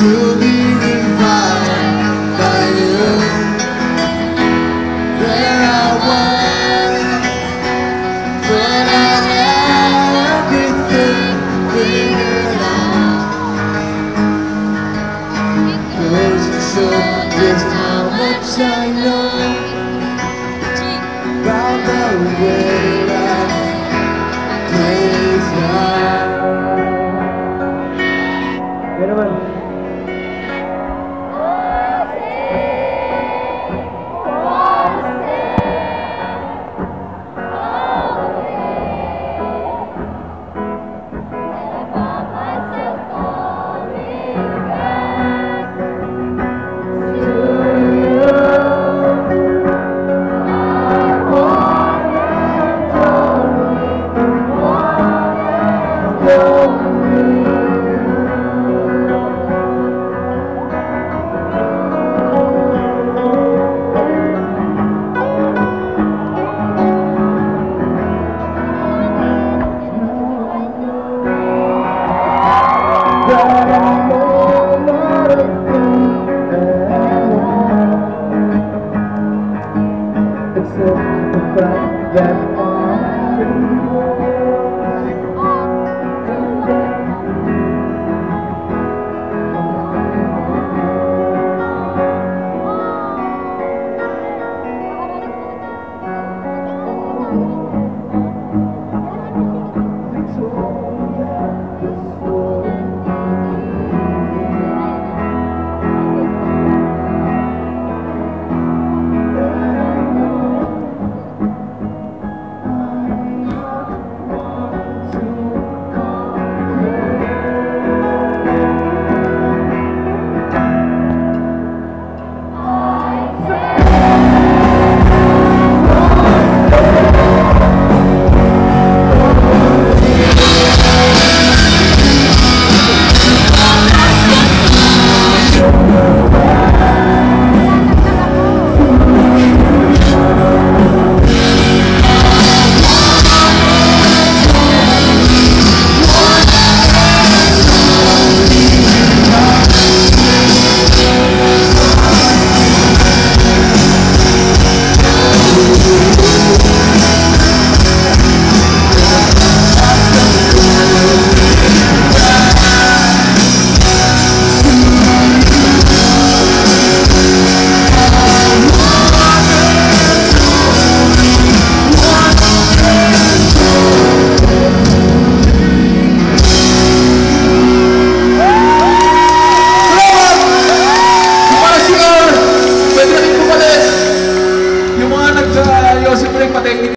to be defined by you. There I was, but I had everything figured out. Goes to show just how much I know about the way life plays out. Yan naman. Except the fact that yung mga nag-yosi break pa technique